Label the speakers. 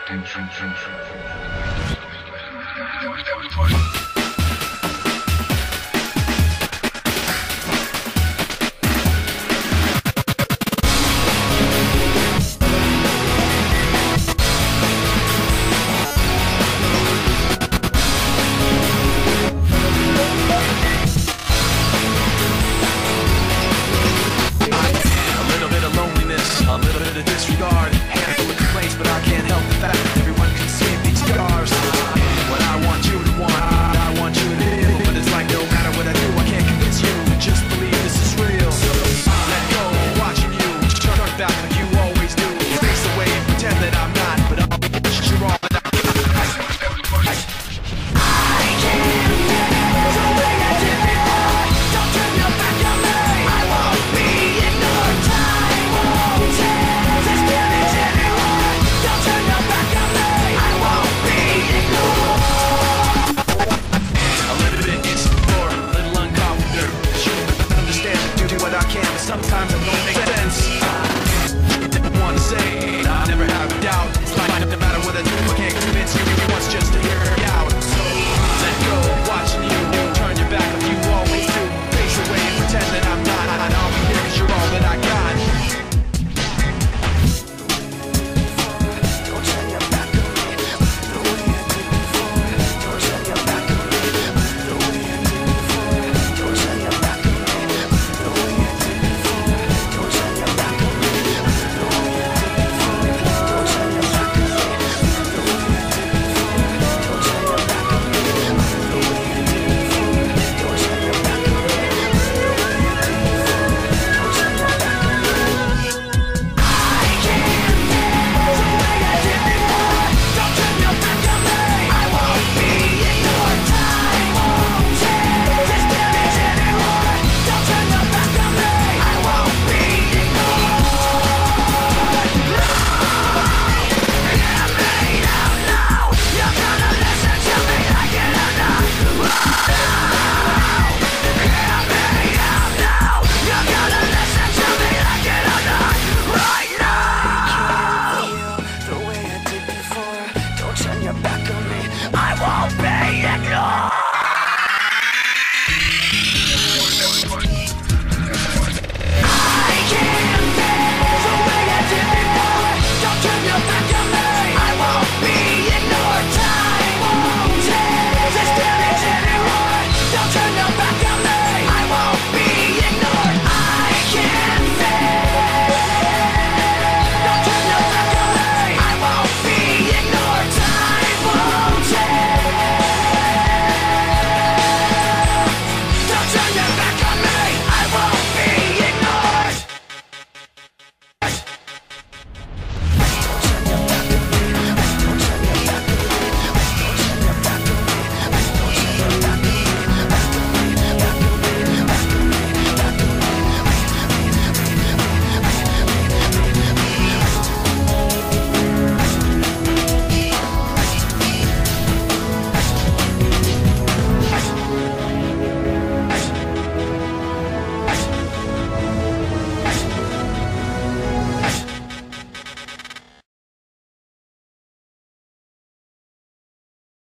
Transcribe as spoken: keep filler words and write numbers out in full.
Speaker 1: A little bit of disregard, handful of complaints, but I can't help the fact that everyone can see these scars. What I want you to want, I want you to feel, but it's like no matter what I do, I can't convince you to just believe this is real. Let go, watching you turn back like you always do. Face away and pretend that I'm not, but I'll be you're all that I can't feel something I did before. Don't turn your back on me. I won't be ignored. Time won't resist anyone. Don't turn your back on me. I won't be ignored. A little bit insecure, a little unconfident. Sure, understand and do what I can, but sometimes I'm